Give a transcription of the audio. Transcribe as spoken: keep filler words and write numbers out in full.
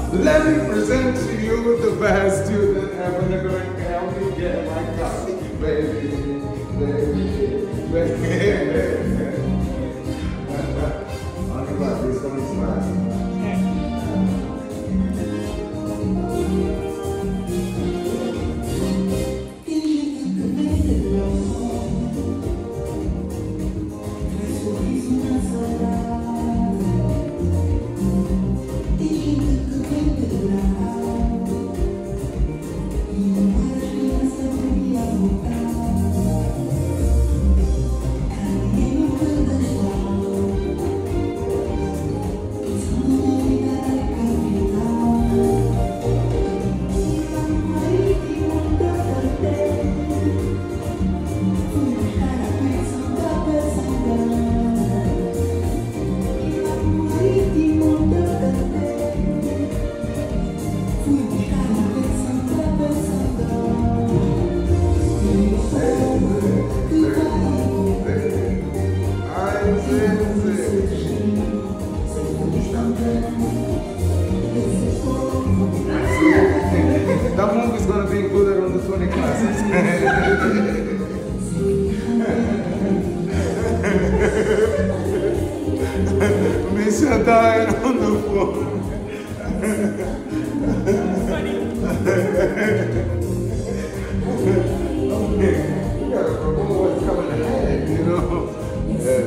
Let me present to you the best student ever going to help me get my coffee, baby, baby, baby. Only about this one smile. That monk is going to be included on the twenty classes. Miss you dying on the floor. Okay, you gotta promote what's coming ahead, you know? Yeah.